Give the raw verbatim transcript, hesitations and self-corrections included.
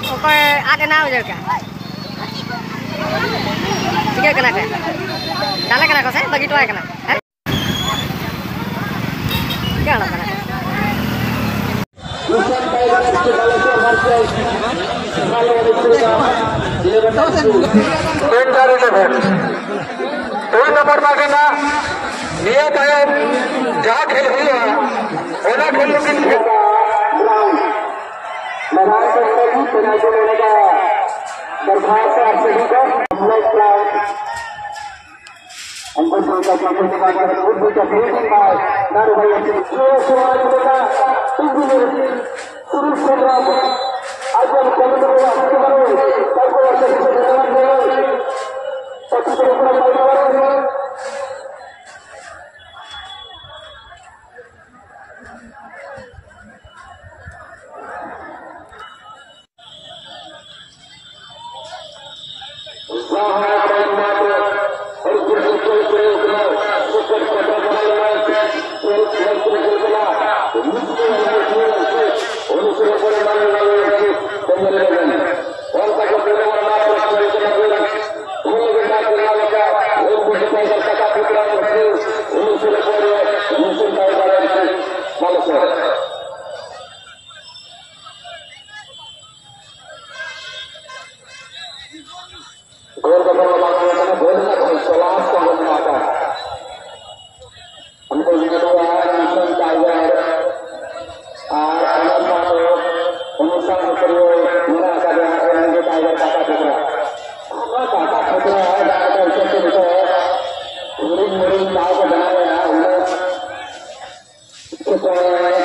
Oke, ada nahu juga. Tiga kena kan? Dalam kena kau saya bagi dua kena. Tiga lah kena. कोई number ना करना नियत है जहाँ खेल हुई है ओना खेल लेकिन मैदान के अंदर भी पेनाल्टी लेने का दरख्वास्त है आप सभी को हमको सोचा चाहते हैं बात करें खुद भी चाहते हैं बात नारू भाई अपने जो सवाल मिलेगा तुम भी मेरे शुरू से रहा आज जब कल में हुआ हमको करो कल को ऐसे से जवाब दे सबसे बड़ा फायदा है Kita